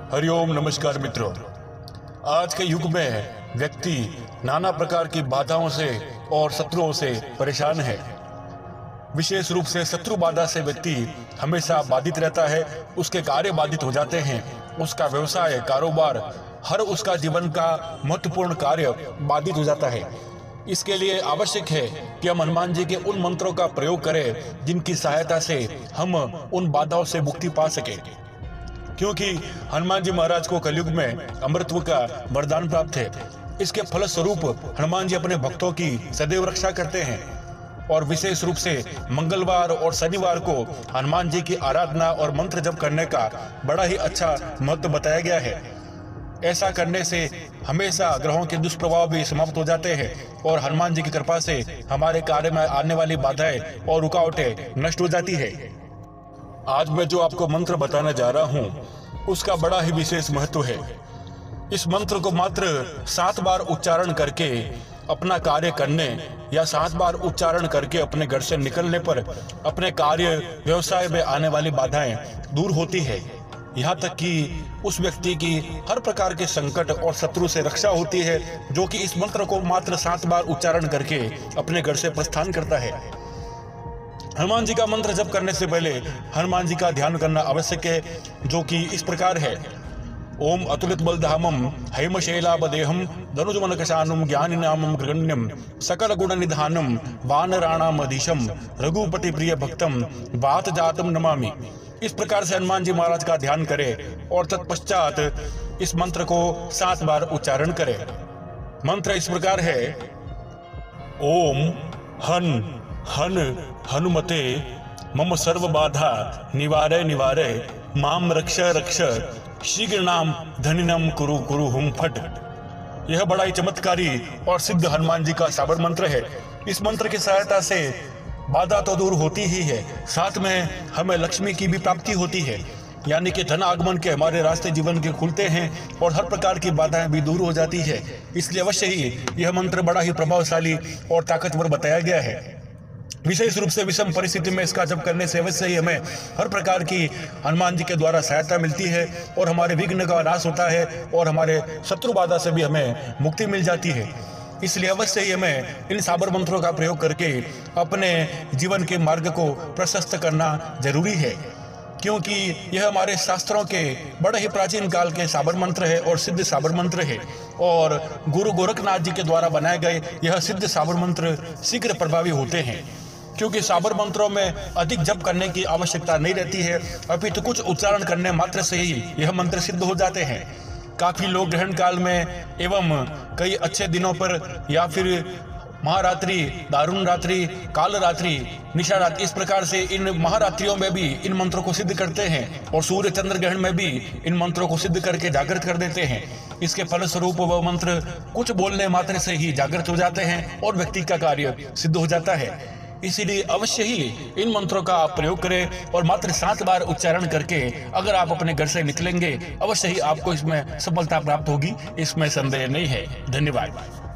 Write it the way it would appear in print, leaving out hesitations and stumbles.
हरिओम नमस्कार मित्रों। आज के युग में व्यक्ति नाना प्रकार की बाधाओं से और शत्रुओं से परेशान है। विशेष रूप से शत्रु बाधा से व्यक्ति हमेशा बाधित रहता है, उसके कार्य बाधित हो जाते हैं, उसका व्यवसाय कारोबार हर उसका जीवन का महत्वपूर्ण कार्य बाधित हो जाता है। इसके लिए आवश्यक है कि हम हनुमान जी के उन मंत्रों का प्रयोग करें जिनकी सहायता से हम उन बाधाओं से मुक्ति पा सके, क्योंकि हनुमान जी महाराज को कलयुग में अमृतत्व का वरदान प्राप्त है। इसके फलस्वरूप हनुमान जी अपने भक्तों की सदैव रक्षा करते हैं और विशेष रूप से मंगलवार और शनिवार को हनुमान जी की आराधना और मंत्र जप करने का बड़ा ही अच्छा महत्व बताया गया है। ऐसा करने से हमेशा ग्रहों के दुष्प्रभाव भी समाप्त हो जाते हैं और हनुमान जी की कृपा से हमारे कार्य में आने वाली बाधाएं और रुकावटें नष्ट हो जाती है। आज मैं जो आपको मंत्र बताने जा रहा हूं उसका बड़ा ही विशेष महत्व है। इस मंत्र को मात्र 7 बार उच्चारण करके अपना कार्य करने या 7 बार उच्चारण करके अपने घर से निकलने पर अपने कार्य व्यवसाय में आने वाली बाधाएं दूर होती है। यहाँ तक कि उस व्यक्ति की हर प्रकार के संकट और शत्रु से रक्षा होती है, जो कि इस मंत्र को मात्र 7 बार उच्चारण करके अपने घर से प्रस्थान करता है। हनुमान जी का मंत्र जप करने से पहले हनुमान जी का ध्यान करना आवश्यक है, जो कि इस प्रकार है। ओम अतुलित बलधामम हैमशैलापदेहम धनुजमनकशानुम ज्ञानिनामम गृगण्यम सकल गुण निधानम वानराणाम अधीशम रघुपति प्रिय भक्तम बात जातम नमामि। इस प्रकार से हनुमान जी महाराज का ध्यान करें और तत्पश्चात इस मंत्र को 7 बार उच्चारण करें। मंत्र इस प्रकार है। ओम हन हन हनुमते मम सर्व बाधा निवारे निवारे माम रक्ष रक्ष शीघ्र नाम धनिनम कुरु कुरु हुम फट। यह बड़ा ही चमत्कारी और सिद्ध हनुमान जी का साबर मंत्र है। इस मंत्र की सहायता से बाधा तो दूर होती ही है, साथ में हमें लक्ष्मी की भी प्राप्ति होती है, यानी कि धन आगमन के हमारे रास्ते जीवन के खुलते हैं और हर प्रकार की बाधाएं भी दूर हो जाती है। इसलिए अवश्य ही यह मंत्र बड़ा ही प्रभावशाली और ताकतवर बताया गया है। विशेष रूप से विषम परिस्थिति में इसका जप करने से अवश्य ही हमें हर प्रकार की हनुमान जी के द्वारा सहायता मिलती है और हमारे विघ्न का नाश होता है और हमारे शत्रु बाधा से भी हमें मुक्ति मिल जाती है। इसलिए अवश्य ही हमें इन साबर मंत्रों का प्रयोग करके अपने जीवन के मार्ग को प्रशस्त करना जरूरी है, क्योंकि यह हमारे शास्त्रों के बड़े ही प्राचीन काल के साबर मंत्र है और सिद्ध साबर मंत्र है। और गुरु गोरखनाथ जी के द्वारा बनाए गए यह सिद्ध साबर मंत्र शीघ्र प्रभावी होते हैं, क्योंकि साबर मंत्रों में अधिक जप करने की आवश्यकता नहीं रहती है, अपितु कुछ उच्चारण करने मात्र से ही यह मंत्र सिद्ध हो जाते हैं। काफी लोग ग्रहण काल में एवं कई अच्छे दिनों पर या फिर महारात्रि, दारुण रात्रि, काल रात्रि, निशा रात्रि, इस प्रकार से इन महारात्रियों में भी इन मंत्रों को सिद्ध करते हैं और सूर्य चंद्र ग्रहण में भी इन मंत्रों को सिद्ध करके जागृत कर देते हैं। इसके फलस्वरूप वह मंत्र कुछ बोलने मात्र से ही जागृत हो जाते हैं और व्यक्ति का कार्य सिद्ध हो जाता है। इसीलिए अवश्य ही इन मंत्रों का आप प्रयोग करें और मात्र 7 बार उच्चारण करके अगर आप अपने घर से निकलेंगे अवश्य ही आपको इसमें सफलता प्राप्त होगी, इसमें संदेह नहीं है। धन्यवाद।